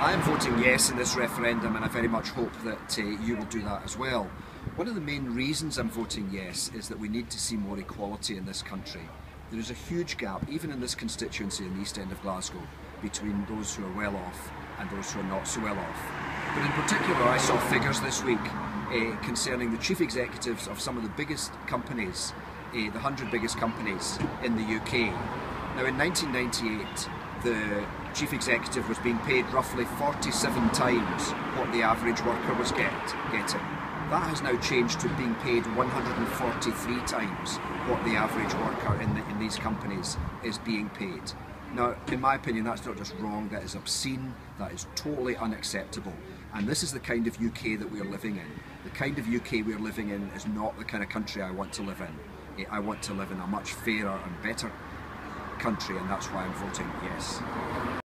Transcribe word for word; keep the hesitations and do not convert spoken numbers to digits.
I am voting yes in this referendum, and I very much hope that uh, you will do that as well. One of the main reasons I'm voting yes is that we need to see more equality in this country. There is a huge gap, even in this constituency in the East End of Glasgow, between those who are well off and those who are not so well off. But in particular, I saw figures this week uh, concerning the chief executives of some of the biggest companies, uh, the one hundred biggest companies in the U K. Now, in nineteen ninety-eight, the chief executive was being paid roughly forty-seven times what the average worker was get, getting. That has now changed to being paid one hundred forty-three times what the average worker in, the, in these companies is being paid. Now, in my opinion, that's not just wrong, that is obscene, that is totally unacceptable. And this is the kind of U K that we are living in. The kind of U K we are living in is not the kind of country I want to live in. I want to live in a much fairer and better country, and that's why I'm voting yes.